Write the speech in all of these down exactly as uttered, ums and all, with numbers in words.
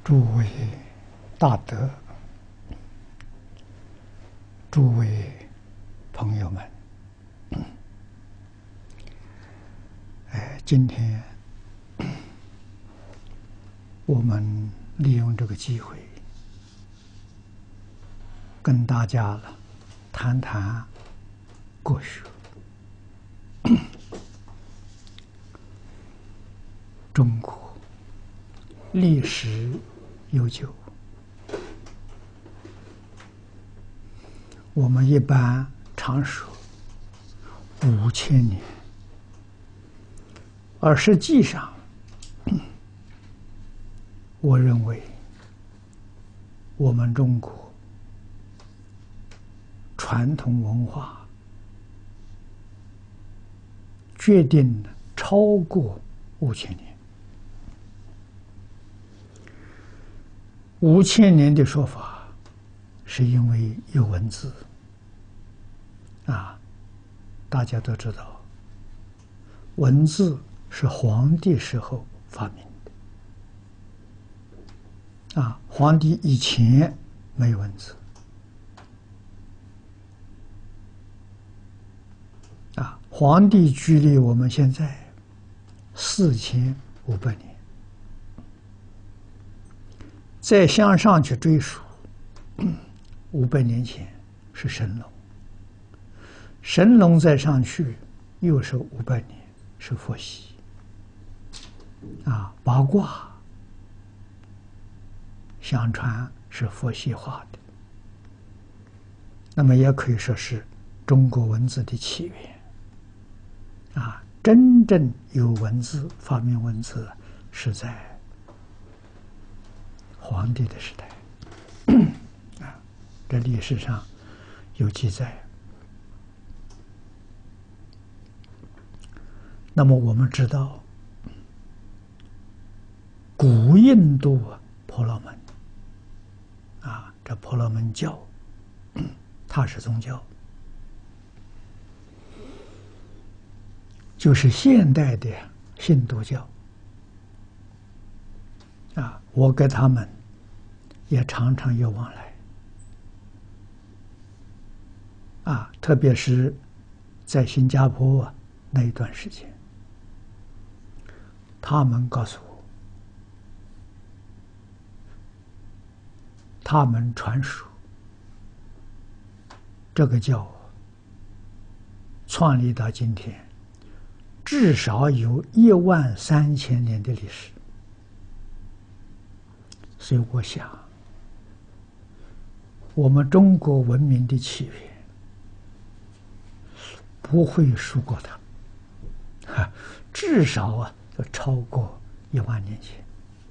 诸位大德，诸位朋友们，哎，今天我们利用这个机会，跟大家了谈谈国学。中国历史悠久，我们一般常说五千年，而实际上，我认为我们中国传统文化决定了超过五千年。五千年的说法，是因为有文字啊，大家都知道，文字是黄帝时候发明的啊，黄帝以前没有文字啊，黄帝距离我们现在四千五百年。再向上去追溯，五百年前是神龙，神龙再上去又是五百年，是伏羲。啊，八卦相传是伏羲画的，那么也可以说是中国文字的起源。啊，真正有文字、发明文字是在黄帝的时代，啊，这历史上有记载。那么我们知道，古印度婆罗门，啊，这婆罗门教，它是宗教，就是现代的印度教。啊，我跟他们也常常有往来，啊，特别是在新加坡啊那一段时间，他们告诉我，他们传说这个教创立到今天，至少有一万三千年的历史。所以我想，我们中国文明的起源不会输过它，哈，至少啊要超过一万年前。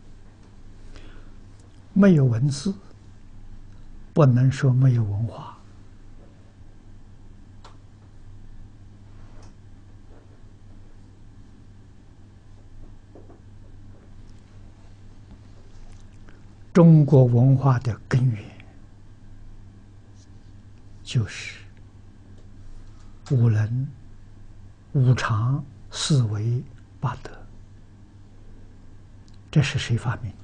没有文字，不能说没有文化。中国文化的根源就是五伦、五常、四维、八德。这是谁发明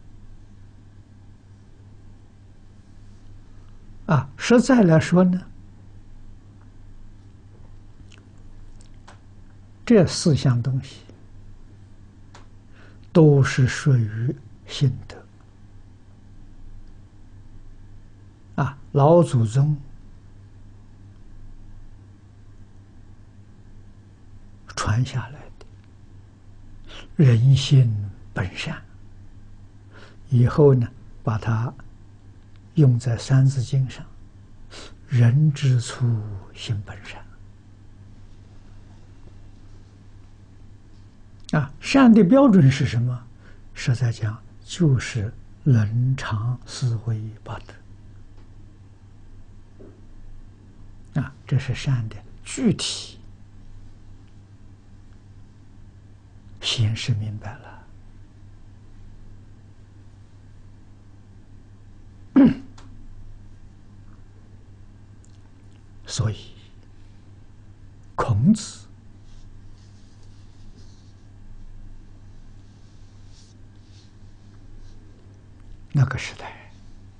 的？啊，实在来说呢，这四项东西都是属于心德。啊，老祖宗传下来的人心本善，以后呢，把它用在《三字经》上，人之初，性本善。啊，善的标准是什么？实在讲，就是伦常思维八德。啊，这是善的具体显示明白了。所以，孔子那个时代，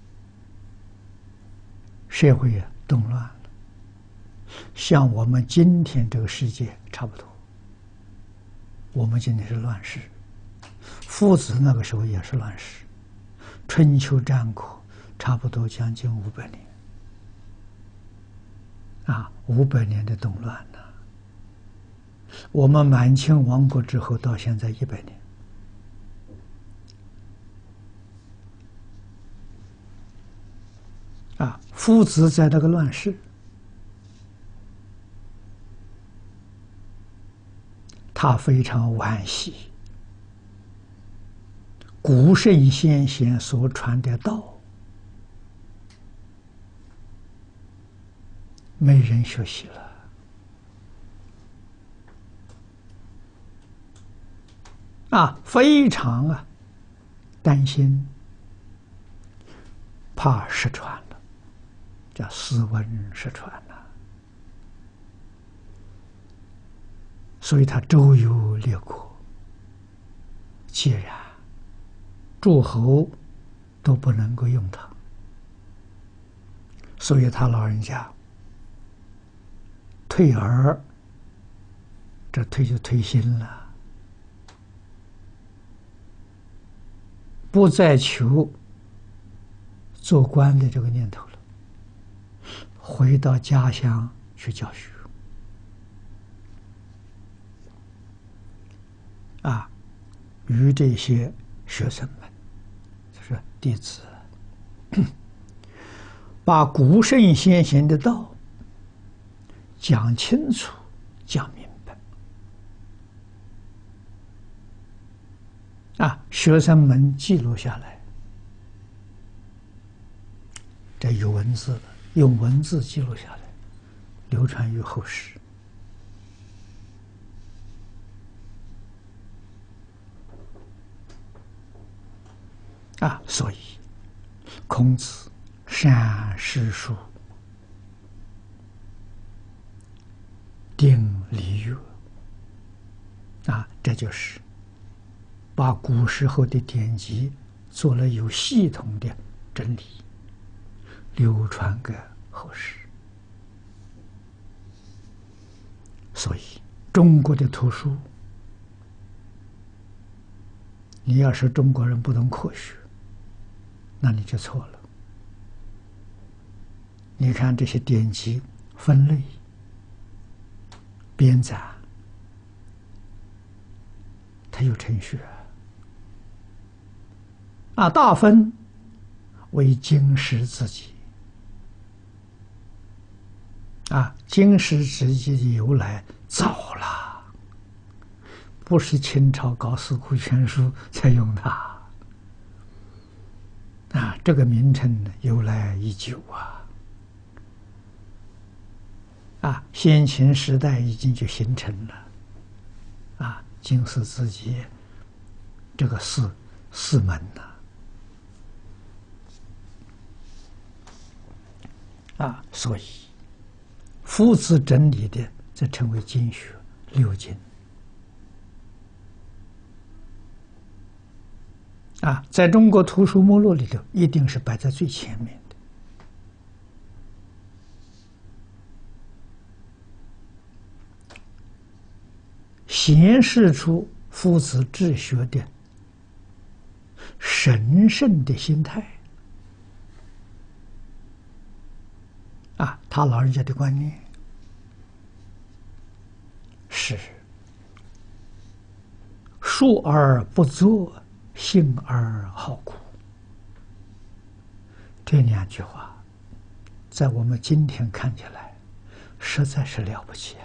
社会啊动乱了，像我们今天这个世界差不多。我们今天是乱世，夫子那个时候也是乱世，春秋战国差不多将近五百年，啊，五百年的动乱呢。我们满清亡国之后到现在一百年，啊，夫子在那个乱世，他非常惋惜古圣先贤所传的道，没人学习了。啊，非常啊担心，怕失传了，叫斯文失传了，所以他周游列国。既然诸侯都不能够用他，所以他老人家退而，这退就退心了。不再求做官的这个念头了，回到家乡去教学。啊，与这些学生们，就是弟子，把古圣先贤的道讲清楚、讲明白。啊，学生们记录下来，这有文字的，用文字记录下来，流传于后世。啊，所以孔子善诗书，定礼乐。啊，这就是把古时候的典籍做了有系统的整理，流传给后世。所以中国的图书，你要是中国人不懂科学，那你就错了。你看这些典籍分类、编纂，它有程序啊。啊，大分为经史子集。啊，经史子集的由来早了，不是清朝搞《四库全书》才用它。啊，这个名称呢由来已久啊。啊，先秦时代已经就形成了。啊，经史子集这个四四门呐。啊，所以夫子整理的，这称为经学六经。啊，在中国图书目录里头，一定是摆在最前面的。显示出夫子治学的神圣的心态。啊，他老人家的观念是述而不作，信而好古。这两句话在我们今天看起来实在是了不起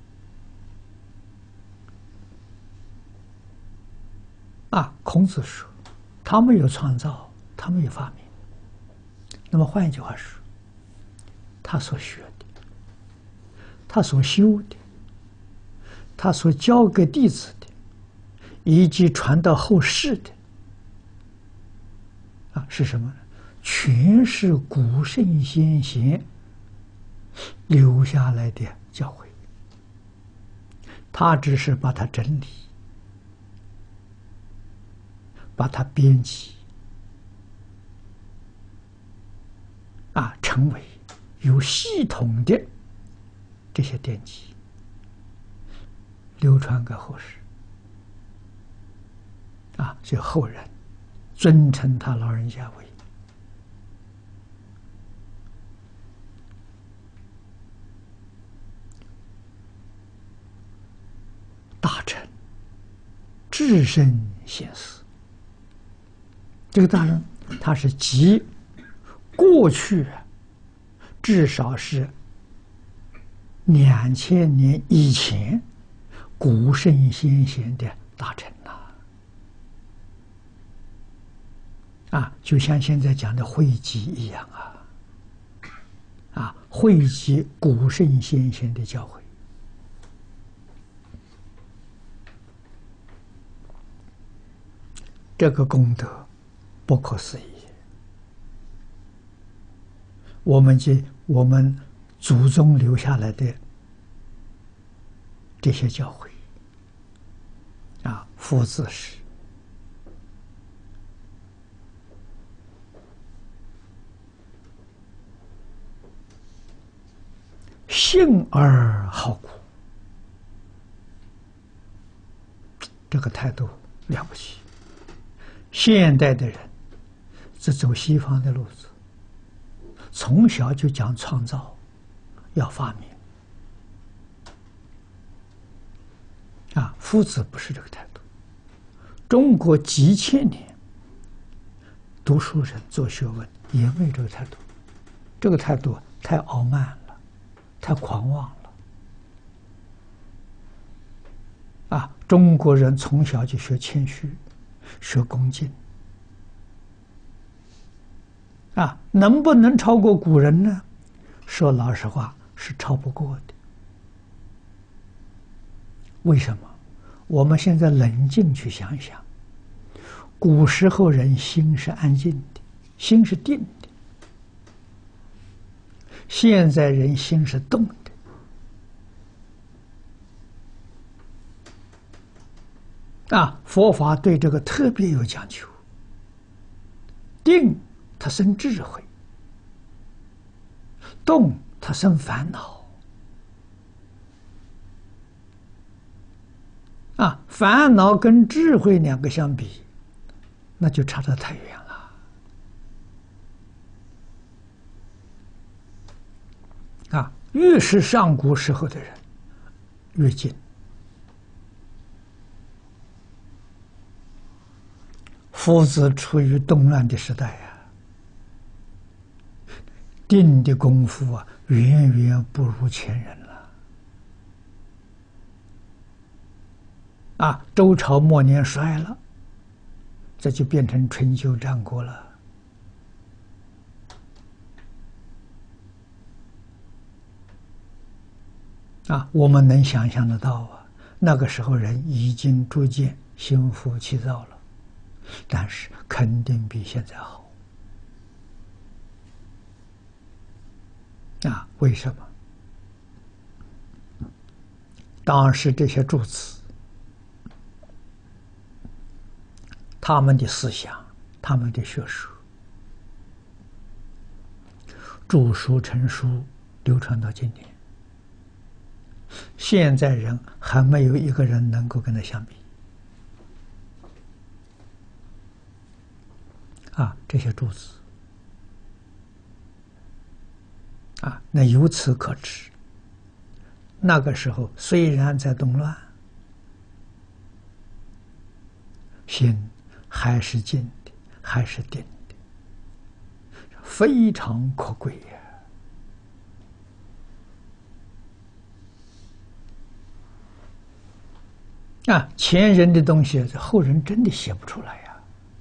啊！啊，孔子说他没有创造，他没有发明。那么换一句话说，他所学的，他所修的，他所教给弟子的，以及传到后世的，啊，是什么呢？全是古圣先贤留下来的教诲，他只是把它整理，把它编辑， 成为有系统的这些典籍，流传给后世。啊，所以后人尊称他老人家为大臣、至圣先师。这个大臣，他是集过去至少是两千年以前古圣先贤的大臣呐。啊，就像现在讲的汇集一样啊，啊，汇集古圣先贤的教诲，这个功德不可思议。我们这我们祖宗留下来的这些教诲，啊，佛字是。信而好古，这个态度了不起。现代的人是走西方的路子，从小就讲创造，要发明。啊，夫子不是这个态度。中国几千年读书人做学问也没有这个态度，这个态度太傲慢了。太狂妄了啊！中国人从小就学谦虚，学恭敬啊，能不能超过古人呢？说老实话，是超不过的。为什么？我们现在冷静去想想，古时候人心是安静的，心是定的。现在人心是动的，啊，佛法对这个特别有讲究。定它生智慧，动它生烦恼。啊，烦恼跟智慧两个相比，那就差得太远了。啊，越是上古时候的人，越近。夫子处于动乱的时代呀、啊，定的功夫啊，远远不如前人了。啊，周朝末年衰了，这就变成春秋战国了。啊，我们能想象得到啊，那个时候人已经逐渐心浮气躁了，但是肯定比现在好。啊，为什么？当时这些诸子，他们的思想，他们的学术，著书成书，流传到今天。现在人还没有一个人能够跟他相比。啊，这些诸子，啊，那由此可知，那个时候虽然在动乱，心还是静的，还是定的，非常可贵呀。啊，前人的东西，后人真的写不出来呀！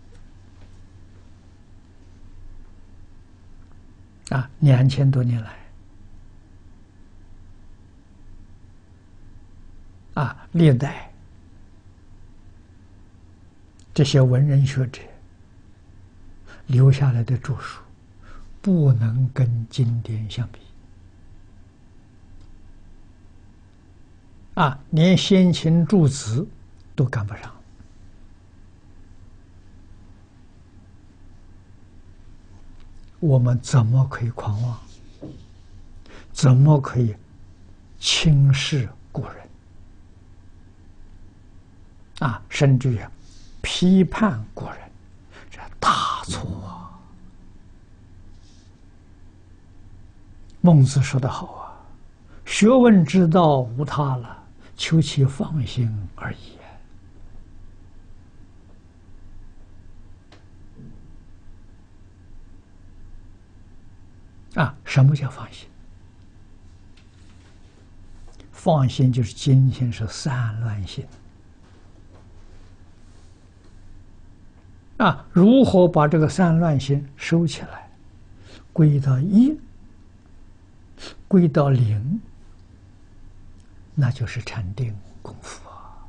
啊，两千多年来，啊，历代这些文人学者留下来的著述，不能跟经典相比。啊，连先秦诸子都赶不上。 我们怎么可以狂妄？怎么可以轻视古人？啊，甚至于批判古人，这大错啊！孟子说得好啊，学问之道无他了，求其放心而已。啊，什么叫放心？放心就是今天是散乱心。啊，如何把这个散乱心收起来，归到一，归到零，那就是禅定功夫啊！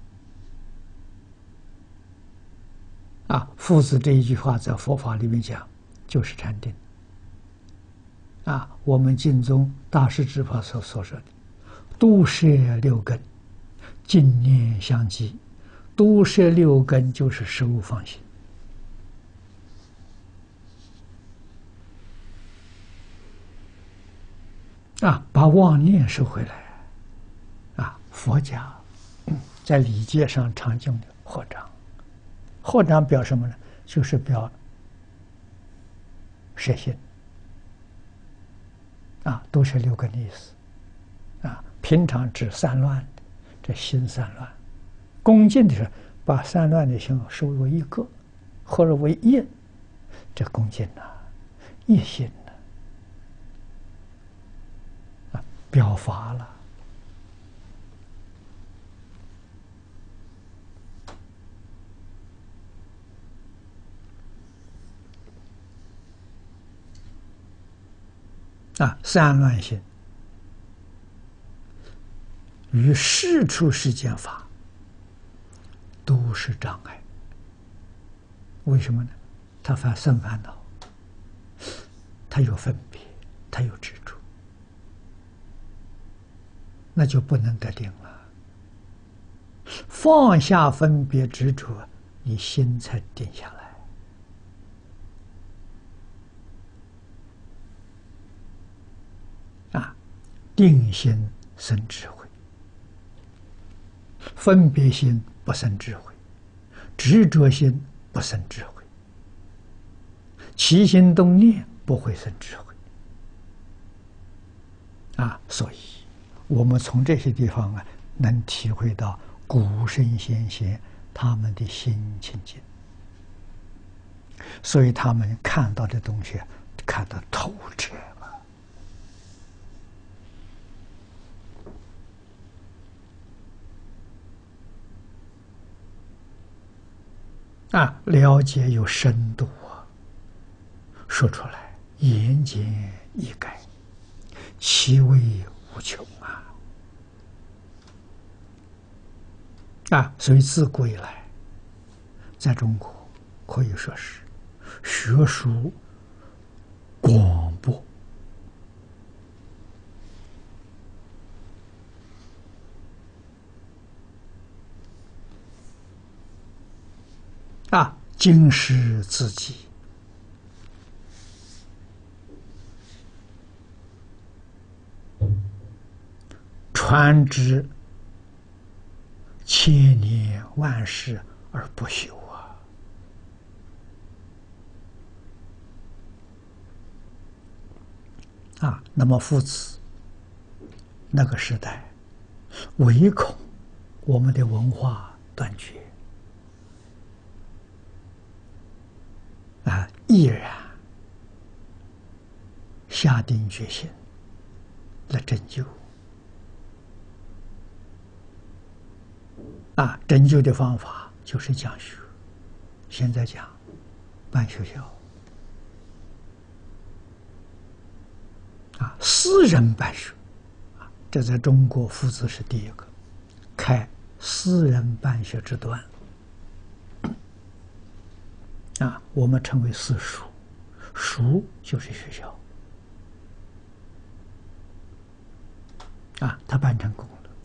啊，夫子这一句话在佛法里面讲，就是禅定。啊，我们净宗大师智法所所说的“都摄六根，净念相继”，都摄六根就是收放心。啊，把妄念收回来。啊，佛家在礼节上常用的合掌，合掌表什么呢？就是表摄心。啊，都是六根的意思。啊，平常指散乱的，这心散乱；恭敬的是把散乱的心收为一个，或者为一，这恭敬呐、啊，一心呐、啊，啊，表法了。啊，散乱心与世出世间法都是障碍。为什么呢？他犯生烦恼，他有分别，他有执着，那就不能得定了。放下分别执着，你心才定下来。啊，定心生智慧，分别心不生智慧，执着心不生智慧，起心动念不会生智慧。啊，所以我们从这些地方啊，能体会到古圣先贤他们的心清净，所以他们看到的东西看得透彻。啊，了解有深度啊，说出来言简意赅，其味无穷啊！啊，所以自古以来，在中国可以说是学术广博。啊，经世自己，传之千年万世而不朽啊！啊，那么夫子那个时代，唯恐我们的文化断绝。啊，毅然下定决心来拯救。啊，拯救的方法就是讲学。现在讲办学校，啊，私人办学，啊，这在中国夫子是第一个开私人办学之端。啊，我们称为私塾，塾就是学校。啊，他办成功了，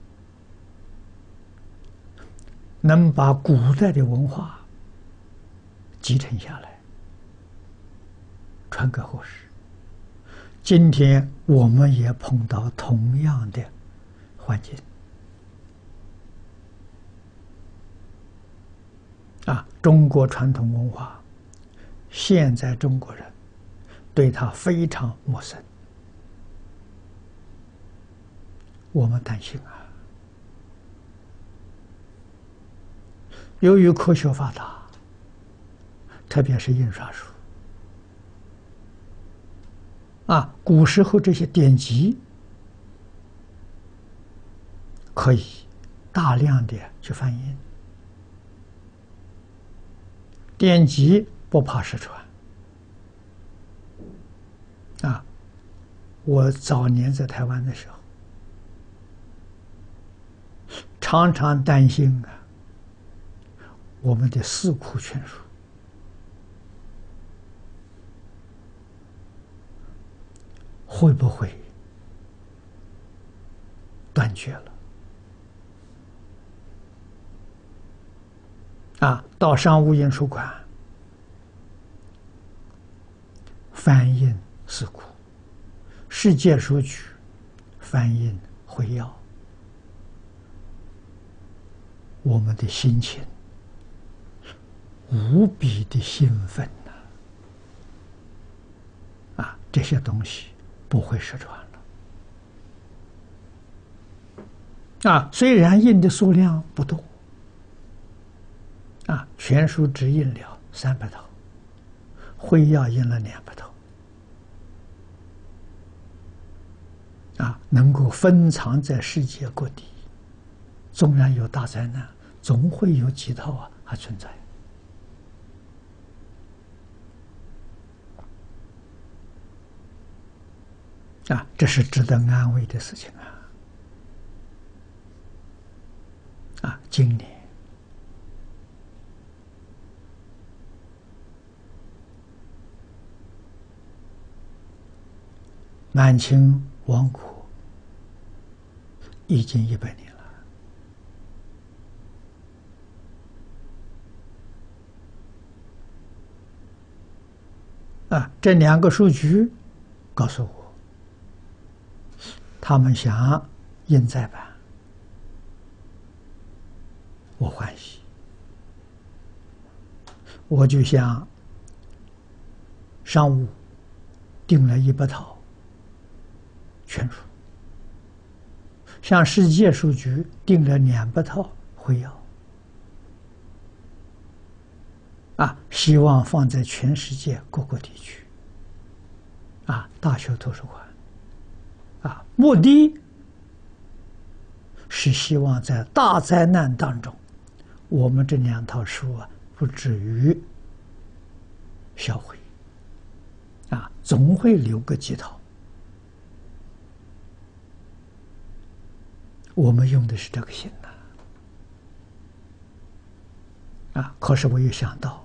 能把古代的文化继承下来。 传给后世。今天我们也碰到同样的环境啊！中国传统文化，现在中国人对它非常陌生，我们担心啊。由于科学发达，特别是印刷术啊，古时候这些典籍可以大量的去翻印，典籍不怕失传啊。我早年在台湾的时候，常常担心啊，我们的四库全书会不会断绝了啊？到商务印书馆翻印四库，世界书局翻印会要，我们的心情无比的兴奋呐！啊，这些东西不会失传了啊！虽然印的数量不多啊，全书只印了三百套，会要印了两百套啊，能够分藏在世界各地。纵然有大灾难，总会有几套啊还存在啊，这是值得安慰的事情啊！啊，今年满清亡国已经一百年了啊！这两个数据告诉我，他们想印再版，我欢喜。我就向商务订了一百套全书，向世界书局订了两百套会要，啊，希望放在全世界各个地区，啊，大学图书馆。啊，目的是希望在大灾难当中，我们这两套书啊不至于销毁，啊，总会留个几套。我们用的是这个心呐，啊，可是我又想到，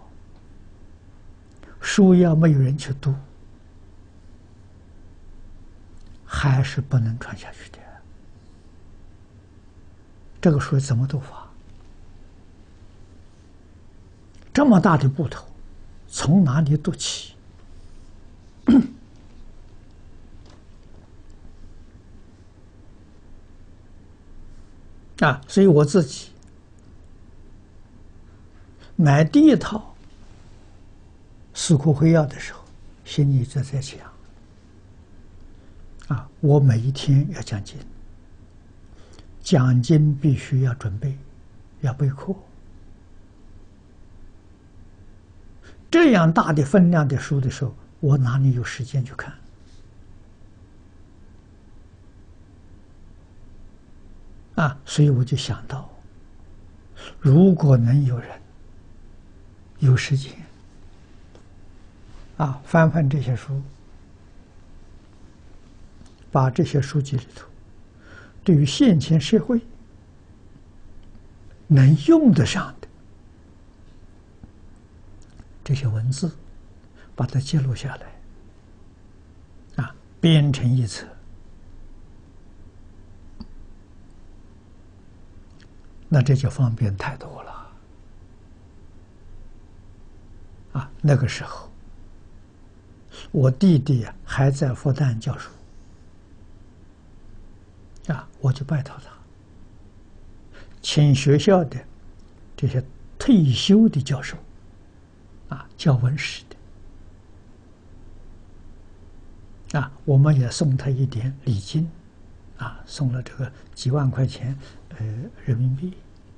书要没有人去读，还是不能传下去的。这个书怎么读法？这么大的部头，从哪里读起？啊，所以我自己买第一套四库会要的时候，心里就在想：啊，我每一天要讲经，讲经必须要准备，要备课。这样大的分量的书的时候，我哪里有时间去看？啊，所以我就想到，如果能有人有时间，啊，翻翻这些书，把这些书籍里头对于现前社会能用得上的这些文字，把它记录下来，啊，编成一册，那这就方便太多了。啊，那个时候我弟弟还在复旦教书，啊，我就拜托他，请学校的这些退休的教授，啊，教文史的，啊，我们也送他一点礼金，啊，送了这个几万块钱，呃，人民币，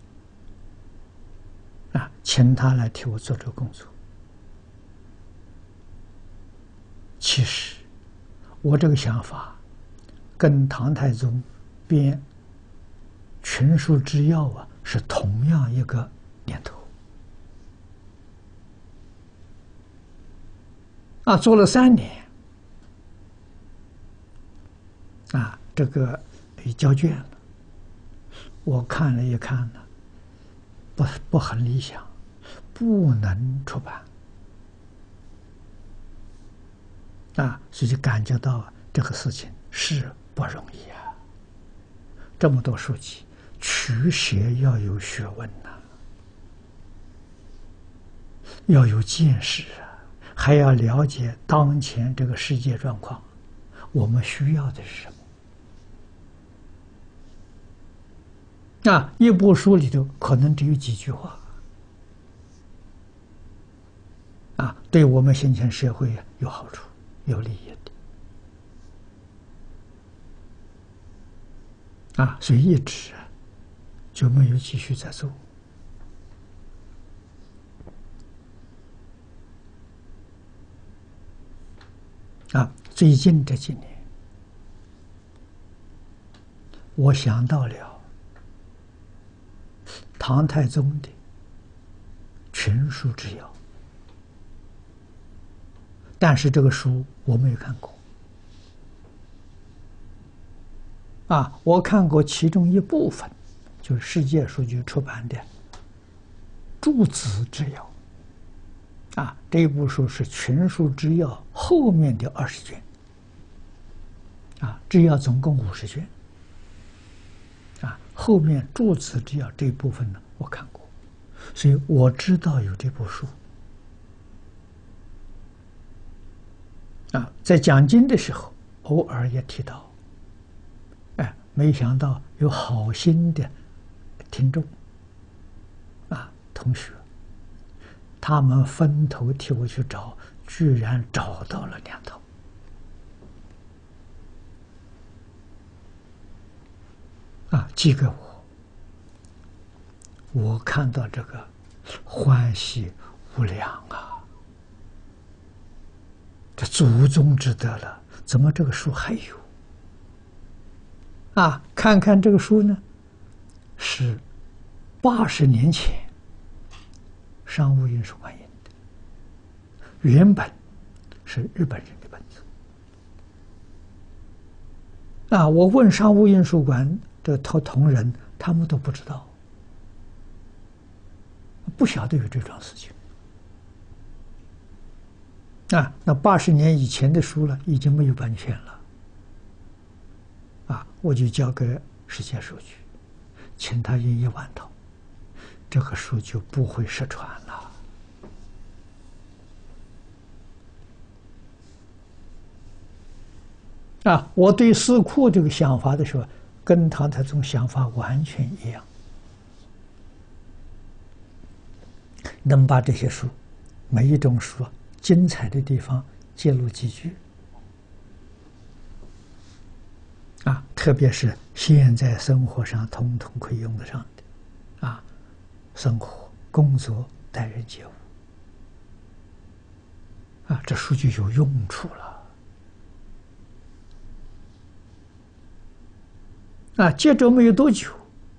啊，请他来替我做这个工作。其实，我这个想法跟唐太宗编《群书之要》啊是同样一个念头。啊，做了三年，啊，这个交卷了，我看了一看呢，不不很理想，不能出版。啊，所以就感觉到这个事情是不容易啊！这么多书籍，取舍要有学问呐、啊，要有见识啊，还要了解当前这个世界状况，我们需要的是什么？啊，一部书里头可能只有几句话，啊，对我们现前社会有好处。有利益的啊，所以一直就没有继续再做啊。最近这几年，我想到了唐太宗的《群书之要》。但是这个书我没有看过，啊，我看过其中一部分，就是世界书局出版的《诸子之要》，啊，这部书是《群书之要》后面的二十卷，啊，之要总共五十卷，啊，后面《诸子之要》这一部分呢，我看过，所以我知道有这部书。啊，在讲经的时候，偶尔也提到，哎，没想到有好心的听众，啊，同学，他们分头替我去找，居然找到了两套，啊，寄给我，我看到这个欢喜无量啊！这祖宗之德了，怎么这个书还有？啊，看看这个书呢，是八十年前商务印书馆印的，原本是日本人的本子。啊，我问商务印书馆的同同仁，他们都不知道，不晓得有这桩事情。啊，那八十年以前的书了，已经没有版权了。啊，我就交给世界书局，请他印一万套，这个书就不会失传了。啊，我对四库这个想法的时候，跟唐太宗想法完全一样，能把这些书，每一种书精彩的地方揭露几句，啊，特别是现在生活上统统可以用得上的，啊，生活、工作、待人接物，啊，这书就有用处了。啊，接着没有多久，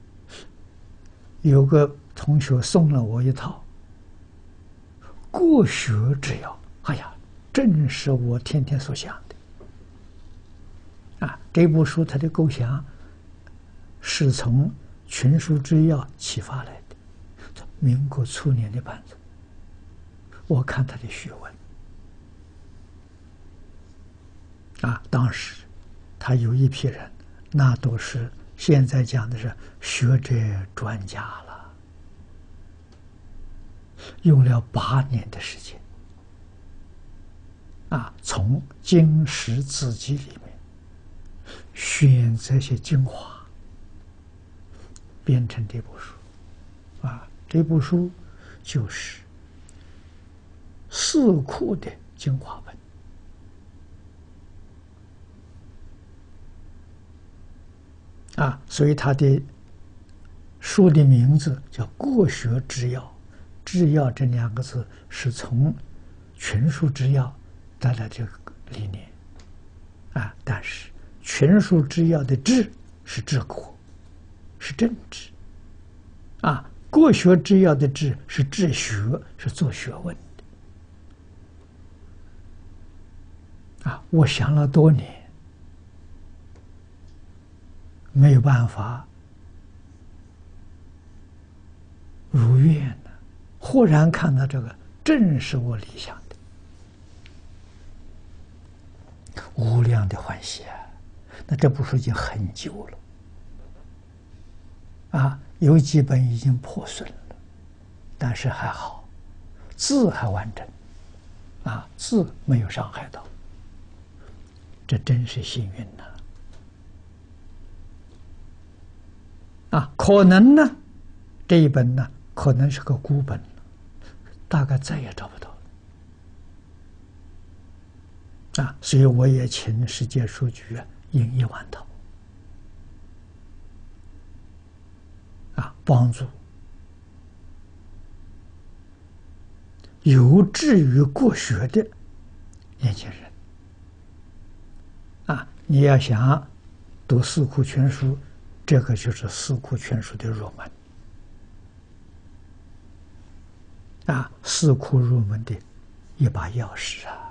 有个同学送了我一套《国学之要》，哎呀，正是我天天所想的。啊，这部书它的构想是从《群书之要》启发来的，民国初年的版子。我看他的学问，啊，当时他有一批人，那都是现在讲的是学者专家了，用了八年的时间。 啊，从经史子集里面选择些精华，编成这部书。啊，这部书就是四库的精华本。啊，所以它的书的名字叫《国学之要》，制药这两个字是从群书之要得来这个理念。啊，但是群书之要的治是治国，是政治。啊，国学之要的治是治学，是做学问的。啊，我想了多年，没有办法如愿了。忽然看到这个，正是我理想的，无量的欢喜啊！那这部书已经很久了，啊，有几本已经破损了，但是还好，字还完整，啊，字没有伤害到，这真是幸运呐！啊，可能呢，这一本呢，可能是个孤本，大概再也找不到了。啊，所以我也请世界书局啊，印一万套，啊，帮助有志于国学的年轻人。啊，你要想读《四库全书》，这个就是《四库全书》的入门。啊，四库入门的一把钥匙啊！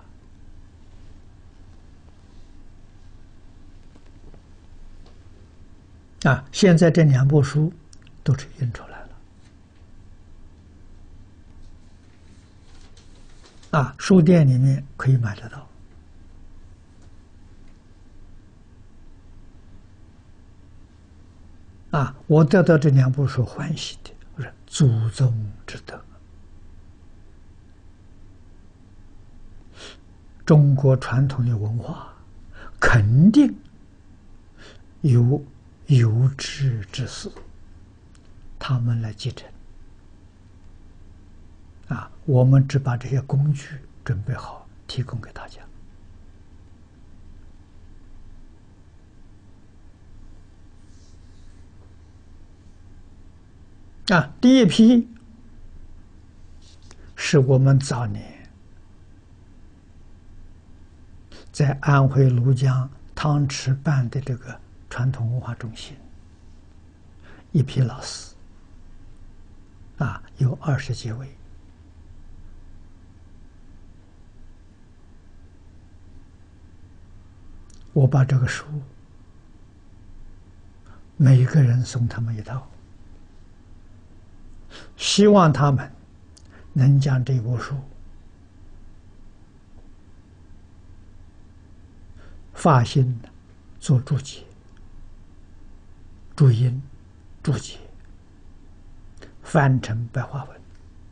啊，现在这两部书都是印出来了。啊，书店里面可以买得到。啊，我得到这两部书欢喜的，我说祖宗之德。中国传统的文化肯定有有志之士，他们来继承。啊，我们只把这些工具准备好，提供给大家。啊，第一批是我们早年在安徽庐江汤池办的这个传统文化中心，一批老师，啊，有二十几位。我把这个书，每一个人送他们一套，希望他们能将这部书发心做注解、注音、注解，翻成白话文。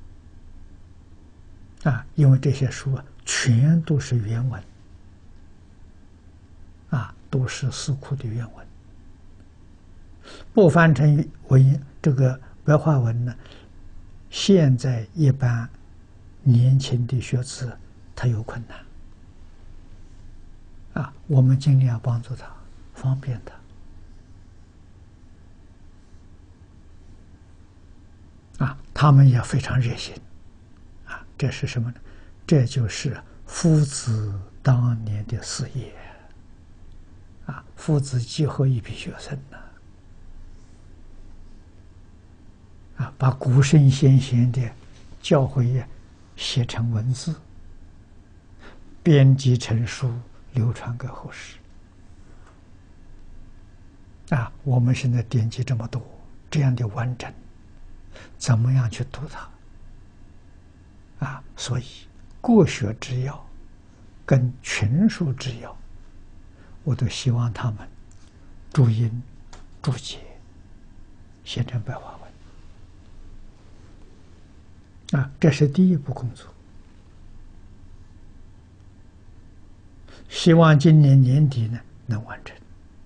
啊，因为这些书啊，全都是原文，啊，都是四库的原文。不翻成文这个白话文呢，现在一般年轻的学子他有困难。啊，我们尽量帮助他，方便他。啊，他们也非常热心。啊，这是什么呢？这就是夫子当年的事业。啊，夫子集合一批学生呢，啊，把古圣先贤的教诲写成文字，编辑成书，流传给后世。啊，我们现在典籍这么多，这样的完整，怎么样去读它？啊，所以国学之要跟群书之要，我都希望他们注音、注解，写成白话文。啊，这是第一步工作。 希望今年年底呢能完成。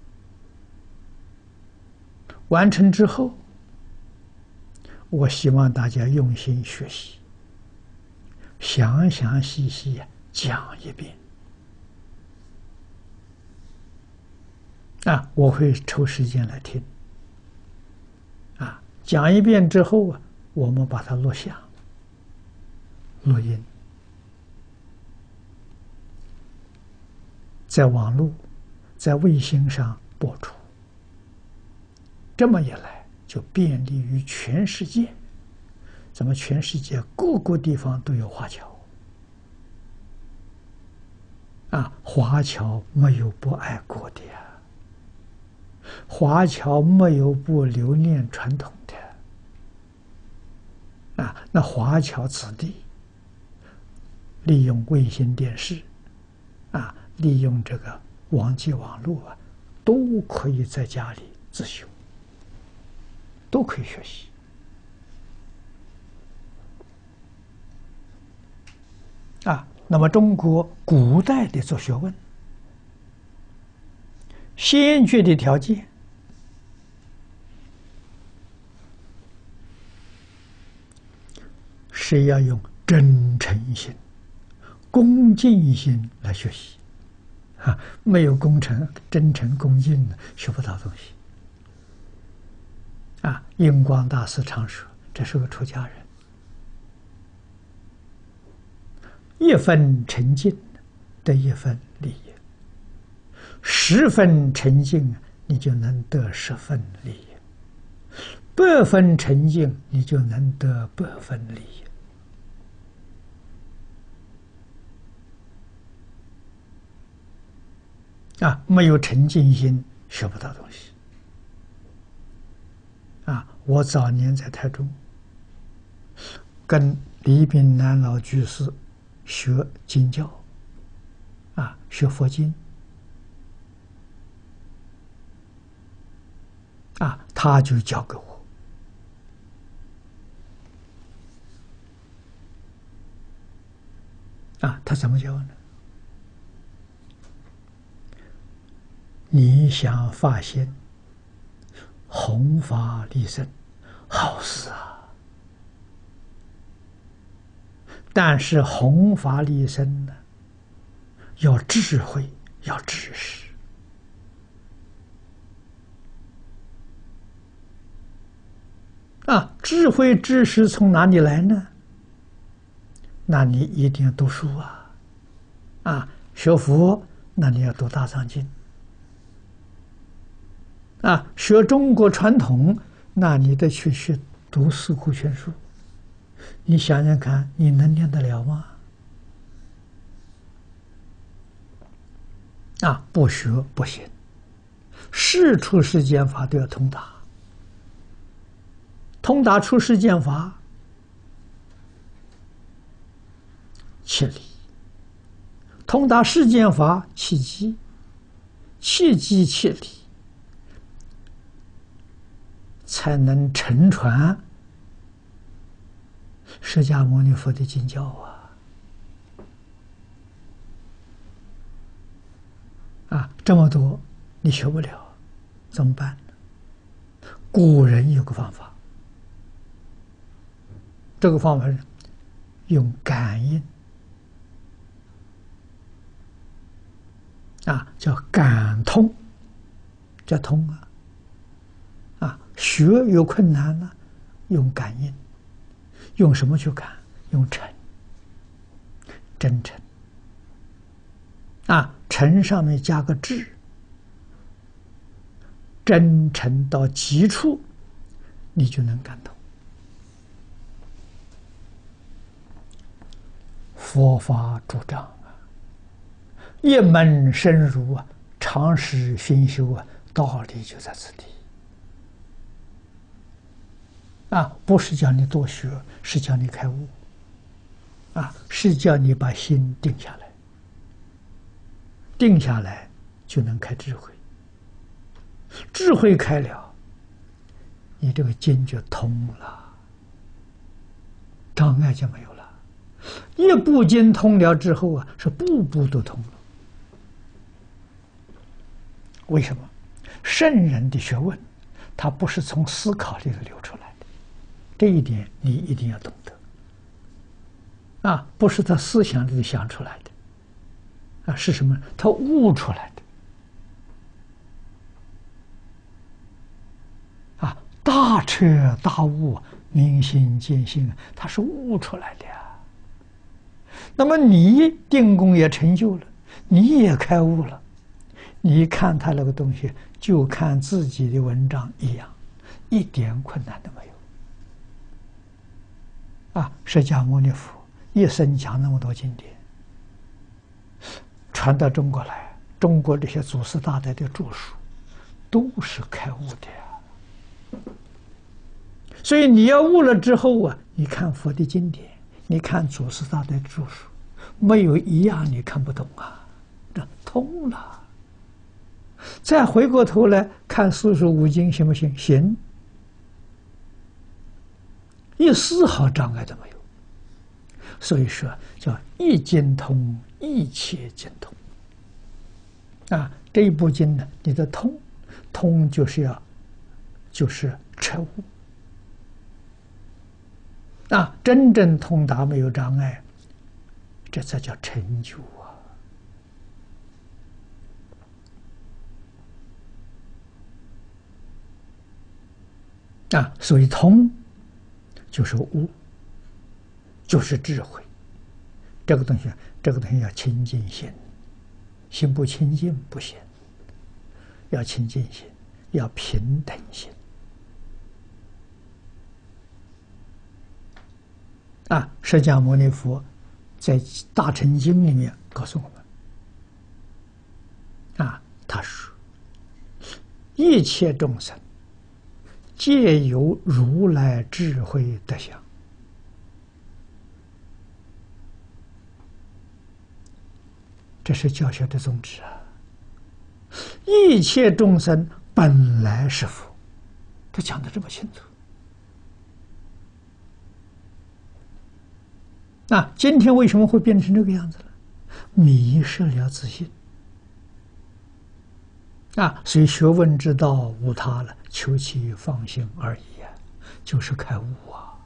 完成之后，我希望大家用心学习，详详细细讲一遍。啊，我会抽时间来听。啊，讲一遍之后啊，我们把它录下，录音，在网络、在卫星上播出。这么一来，就便利于全世界。咱们全世界各个地方都有华侨。啊，华侨没有不爱国的呀。华侨没有不留恋传统的。啊，那华侨子弟利用卫星电视，啊，利用这个网际网络啊，都可以在家里自修，都可以学习。啊，那么中国古代的做学问，先决的条件是要用真诚心、恭敬心来学习。啊，没有恭诚、真诚、恭敬的，学不到东西。啊，印光大师常说，这是个出家人，一分诚敬得一分利益，十分诚敬你就能得十分利益，百分诚敬你就能得百分利益。啊，没有诚敬心，学不到东西。啊，我早年在台中，跟李炳南老居士学经教，啊，学佛经，啊，他就教给我。啊，他怎么教呢？你想发现弘法利生，好事啊！但是弘法利生呢，要智慧，要知识。啊，智慧知识从哪里来呢？那你一定要读书啊！啊，学佛，那你要读大藏经。啊，学中国传统，那你得去学读四库全书。你想想看，你能念得了吗？啊，不学不行，事出世间法都要通达，通达出世间法，切理；通达世间法，契机；契机切理。才能承传释迦牟尼佛的经教啊！啊，这么多你学不了，怎么办呢？古人有个方法，这个方法是用感应，啊，叫感通，叫通啊。啊，学有困难呢，用感应，用什么去感？用诚，真诚。啊，诚上面加个智，真诚到极处，你就能感动。佛法主张啊，一门深入啊，常识熏修啊，道理就在此地。啊，不是叫你多学，是叫你开悟。啊，是叫你把心定下来，定下来就能开智慧，智慧开了，你这个经就通了，障碍就没有了。一部经通了之后啊，是步步都通了。 为什么？圣人的学问，它不是从思考里头流出来的，这一点你一定要懂得。啊，不是他思想里头想出来的，啊，是什么？他悟出来的。啊，大彻大悟、明心见性，它是悟出来的呀。那么你定功也成就了，你也开悟了，你看他那个东西，就看自己的文章一样，一点困难都没有。啊，释迦牟尼佛一生讲那么多经典，传到中国来，中国这些祖师大德的著述，都是开悟的呀。所以你要悟了之后啊，你看佛的经典，你看祖师大德的著述，没有一样你看不懂啊，这通了。再回过头来看四书五经，行不行？行，一丝毫障碍都没有。所以说叫一经通，一切经通。啊，这一部经呢，你的通，通就是要，就是彻悟。啊，真正通达没有障碍，这才叫成就啊！啊，所以通就是悟，就是智慧。这个东西，这个东西要清净心，心不清净不行。要清净心，要平等心。啊，释迦牟尼佛在《大乘经》里面告诉我们，啊，他说：“一切众生皆有如来智慧德相。”这是教学的宗旨啊！一切众生本来是佛，他讲的这么清楚。那今天为什么会变成这个样子了？迷失了自信啊！所以学问之道无他了，求其放心而已啊，就是开悟啊！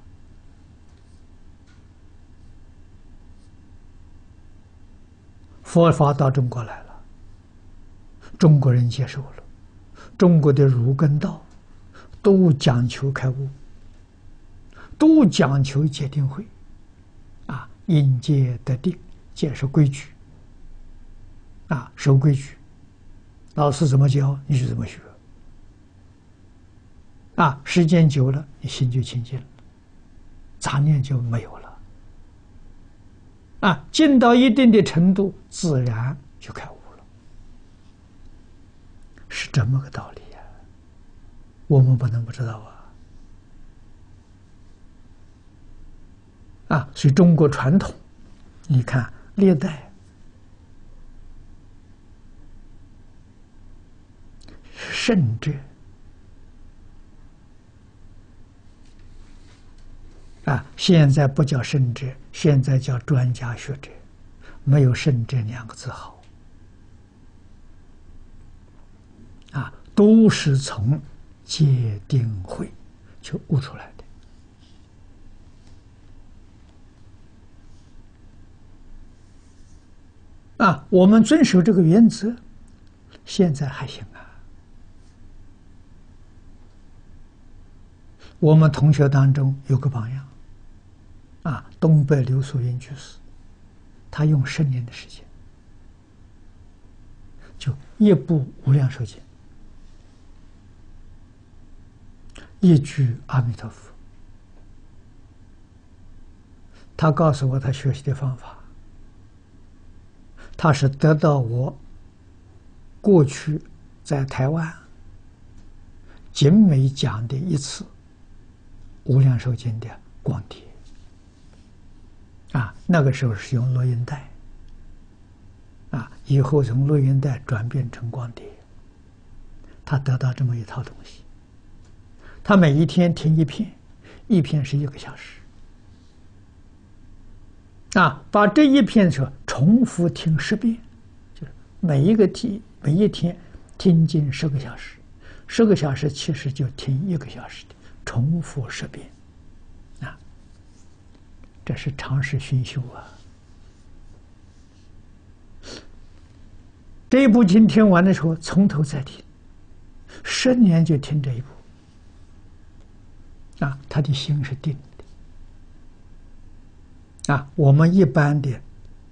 佛法到中国来了，中国人接受了，中国的儒艮道都讲求开悟，都讲求戒定慧。啊，因戒得定，戒是规矩，啊，守规矩，老师怎么教你就怎么学，啊，时间久了，你心就清净了，杂念就没有了，啊，进到一定的程度，自然就开悟了，是这么个道理呀，我们不能不知道啊。啊，所以中国传统，你看历代圣者啊，现在不叫圣者，现在叫专家学者，没有圣者两个字好。啊，都是从戒定慧就悟出来的。啊，我们遵守这个原则，现在还行啊。我们同学当中有个榜样，啊，东北刘素云居士，他用十年的时间，就一部《无量寿经》，一句阿弥陀佛。他告诉我他学习的方法。他是得到我过去在台湾景美讲的一次《无量寿经》的光碟啊，那个时候是用录音带啊，以后从录音带转变成光碟，他得到这么一套东西。他每一天听一篇，一篇是一个小时。啊，把这一篇说重复听十遍，就是每一个题每一天听经十个小时，十个小时其实就听一个小时的，重复十遍，啊，这是常识熏修啊。这一部经听完的时候，从头再听，十年就听这一部，啊，他的心是定的，啊，我们一般的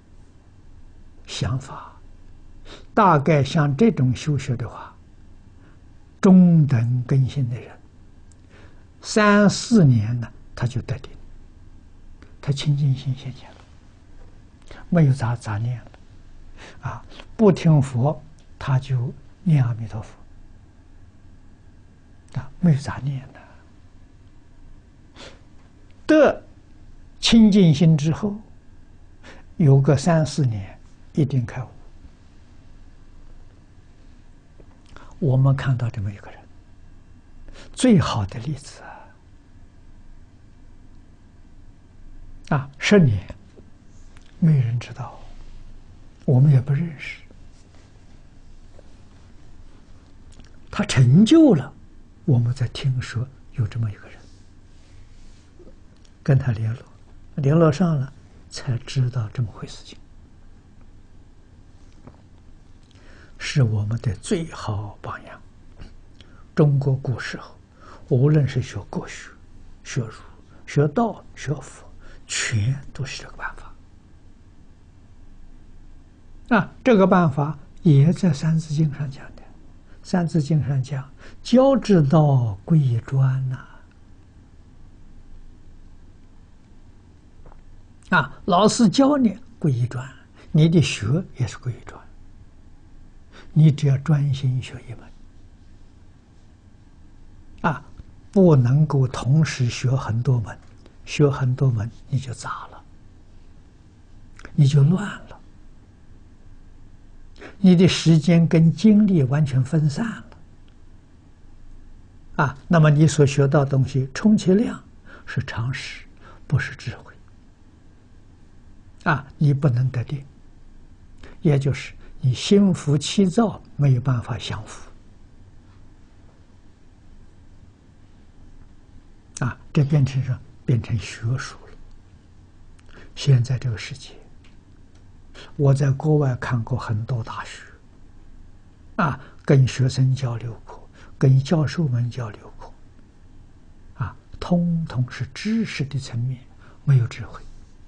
想法，大概像这种修学的话，中等根性的人，三四年呢，他就得定，他清净心现前了，没有杂杂念了，啊，不听佛，他就念阿弥陀佛，啊，没有杂念的。得清净心之后，有个三四年，一定开悟。我们看到这么一个人，最好的例子啊，啊，十年没人知道，我们也不认识，他成就了，我们才听说有这么一个人，跟他联络，联络上了，才知道这么回事情。是我们的最好榜样。中国古时候，无论是学国学、学儒、学道、学佛，全都是这个办法。啊，这个办法也在《三字经》上讲的，《三字经》上讲“教之道，贵以专”呐。啊，老师教你贵以专，你的学也是贵以专。你只要专心学一门，啊，不能够同时学很多门，学很多门你就杂了，你就乱了，你的时间跟精力完全分散了，啊，那么你所学到的东西，充其量是常识，不是智慧，啊，你不能得定，也就是你心浮气躁，没有办法降伏，啊，这变成什么？变成学术了。现在这个世界，我在国外看过很多大学，啊，跟学生交流过，跟教授们交流过，啊，通通是知识的层面，没有智慧。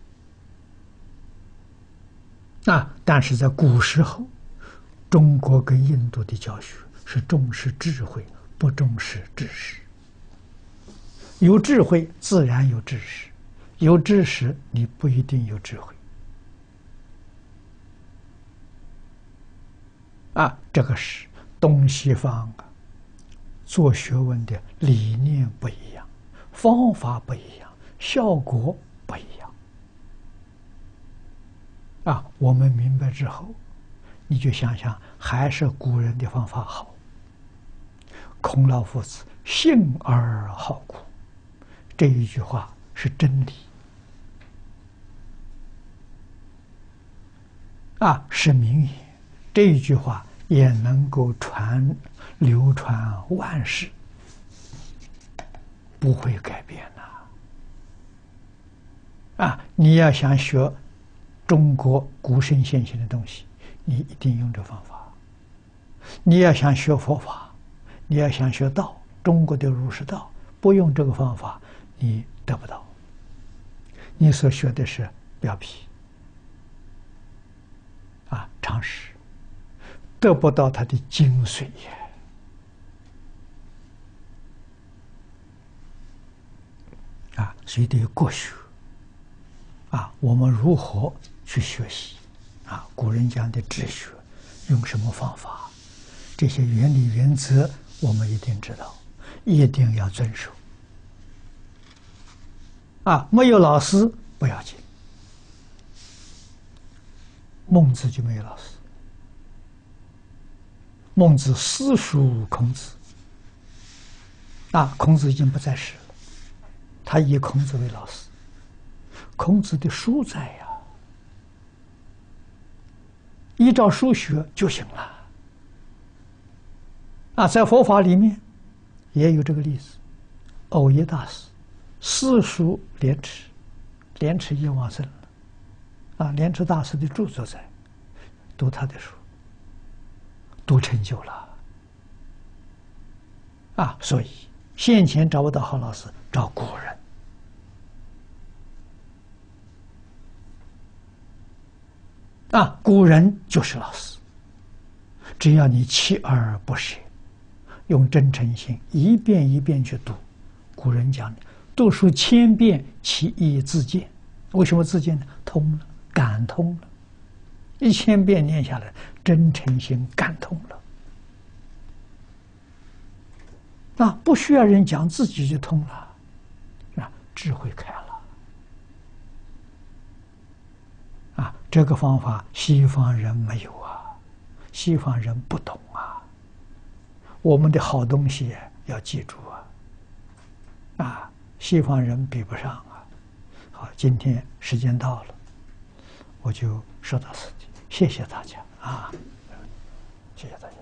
啊，但是在古时候，中国跟印度的教学是重视智慧，不重视知识。有智慧自然有知识，有知识你不一定有智慧。啊，这个是东西方啊，做学问的理念不一样，方法不一样，效果不一样。啊，我们明白之后，你就想想，还是古人的方法好。孔老夫子幸而好古，这一句话是真理，啊，是名言。这一句话也能够传流传万世，不会改变呐。啊，你要想学中国古圣先贤的东西，你一定用这方法。你要想学佛法，你要想学道，中国的儒释道，不用这个方法，你得不到。你所学的是表皮，啊，常识，得不到它的精髓也。啊，所以对于国学，啊，我们如何去学习？啊，古人讲的治学，用什么方法？这些原理原则，我们一定知道，一定要遵守。啊，没有老师不要紧。孟子就没有老师，孟子私塾孔子。啊，孔子已经不在世了，他以孔子为老师。孔子的书在呀，依照书学就行了。 啊，在佛法里面也有这个例子。藕益大师四书莲池，莲池已往生了，啊，莲池大师的著作在，读他的书，读成就了，啊，所以现前找不到好老师，找古人，啊，古人就是老师，只要你锲而不舍，用真诚心一遍一遍去读。古人讲的，读书千遍，其义自见。为什么自见呢？通了，感通了。一千遍念下来，真诚心感通了，啊，不需要人讲，自己就通了，啊，智慧开了，啊，这个方法西方人没有啊，西方人不懂啊。我们的好东西要记住啊。啊，西方人比不上啊！好，今天时间到了，我就说到此地，谢谢大家啊，谢谢大家。